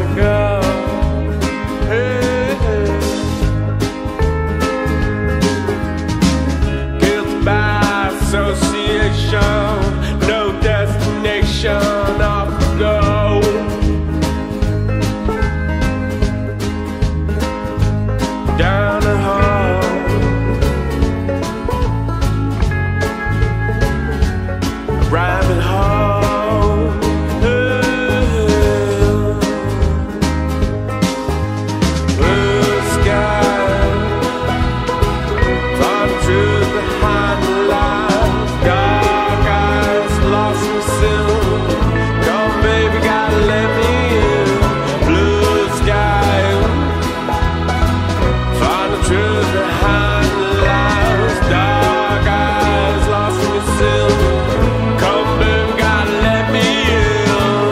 to go. Hey, hey. Guilty by association, no destination, off we go. Down the hall, rabbit hole. Blue sky, find truth behind the lies. Dark eyes, lost in sin. Come baby, gotta let me in. Blue sky, find the truth behind the lies. Dark eyes, lost in sin. Come baby, gotta let me in.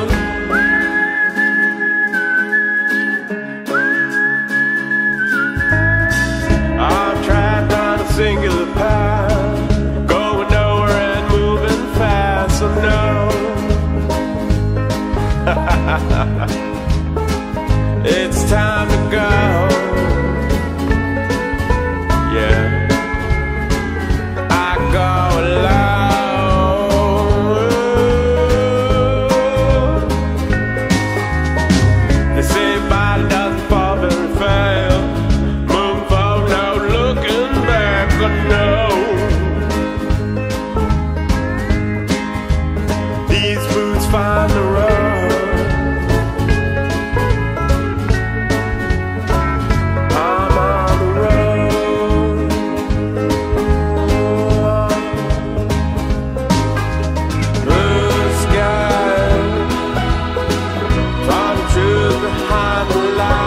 I've tried down a singular path, going nowhere and moving fast. So no, it's time to go. Yeah, I go alone. They say body doesn't fall very fast. Moon fall, no looking back. Oh no, these boots find the road. I'm on the road. Blue sky, find the truth behind the lies.